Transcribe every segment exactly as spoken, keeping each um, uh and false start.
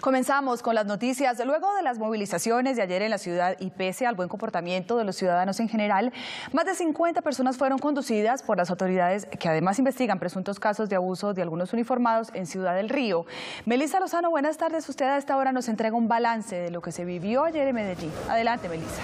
Comenzamos con las noticias. Luego de las movilizaciones de ayer en la ciudad y pese al buen comportamiento de los ciudadanos en general, más de cincuenta personas fueron conducidas por las autoridades que además investigan presuntos casos de abuso de algunos uniformados en Ciudad del Río. Melissa Lozano, buenas tardes. Usted a esta hora nos entrega un balance de lo que se vivió ayer en Medellín. Adelante, Melissa.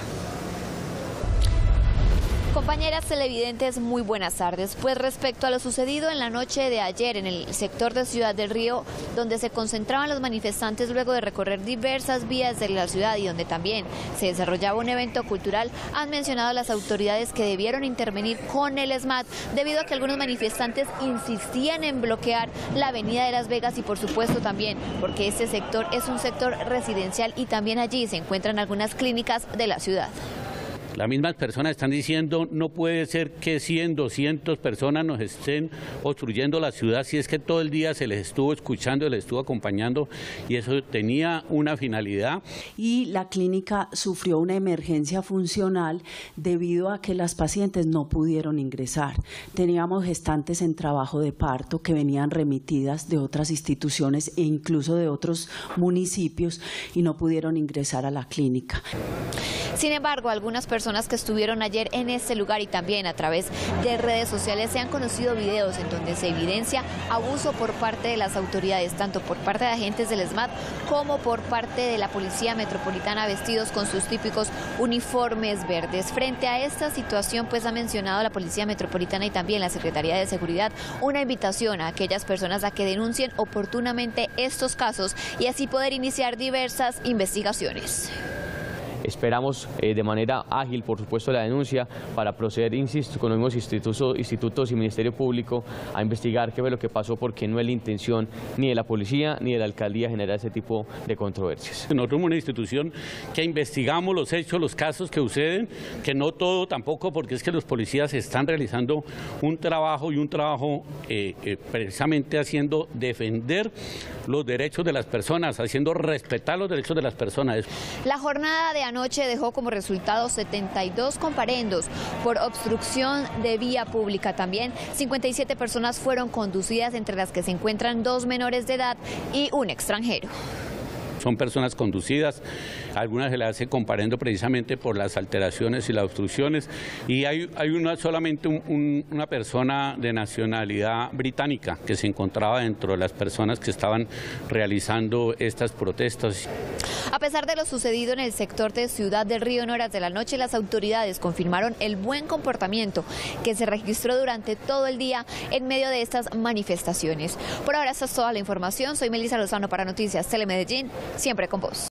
Compañeras televidentes, muy buenas tardes. Pues respecto a lo sucedido en la noche de ayer en el sector de Ciudad del Río, donde se concentraban los manifestantes luego de recorrer diversas vías de la ciudad y donde también se desarrollaba un evento cultural, han mencionado a las autoridades que debieron intervenir con el ESMAD debido a que algunos manifestantes insistían en bloquear la avenida de Las Vegas y por supuesto también porque este sector es un sector residencial y también allí se encuentran algunas clínicas de la ciudad. Las mismas personas están diciendo no puede ser que cien, doscientas personas nos estén obstruyendo la ciudad si es que todo el día se les estuvo escuchando, se les estuvo acompañando y eso tenía una finalidad. Y la clínica sufrió una emergencia funcional debido a que las pacientes no pudieron ingresar. Teníamos gestantes en trabajo de parto que venían remitidas de otras instituciones e incluso de otros municipios y no pudieron ingresar a la clínica. Sin embargo, algunas personas que estuvieron ayer en este lugar y también a través de redes sociales se han conocido videos en donde se evidencia abuso por parte de las autoridades, tanto por parte de agentes del ESMAD como por parte de la Policía Metropolitana vestidos con sus típicos uniformes verdes. Frente a esta situación, pues ha mencionado la Policía Metropolitana y también la Secretaría de Seguridad una invitación a aquellas personas a que denuncien oportunamente estos casos y así poder iniciar diversas investigaciones. Esperamos eh, de manera ágil, por supuesto, la denuncia para proceder, insisto, con los mismos institutos, institutos y Ministerio Público a investigar qué fue lo que pasó, porque no es la intención ni de la policía ni de la alcaldía generar ese tipo de controversias. Nosotros somos una institución que investigamos los hechos, los casos que suceden, que no todo tampoco, porque es que los policías están realizando un trabajo y un trabajo eh, eh, precisamente haciendo defender los derechos de las personas, haciendo respetar los derechos de las personas. La jornada de anoche dejó como resultado setenta y dos comparendos por obstrucción de vía pública. También cincuenta y siete personas fueron conducidas, entre las que se encuentran dos menores de edad y un extranjero. Son personas conducidas, algunas se las hace comparendo precisamente por las alteraciones y las obstrucciones y hay, hay una, solamente un, un, una persona de nacionalidad británica que se encontraba dentro de las personas que estaban realizando estas protestas. A pesar de lo sucedido en el sector de Ciudad del Río en horas de la noche, las autoridades confirmaron el buen comportamiento que se registró durante todo el día en medio de estas manifestaciones. Por ahora esta es toda la información. Soy Melissa Lozano para Noticias Telemedellín, siempre con vos.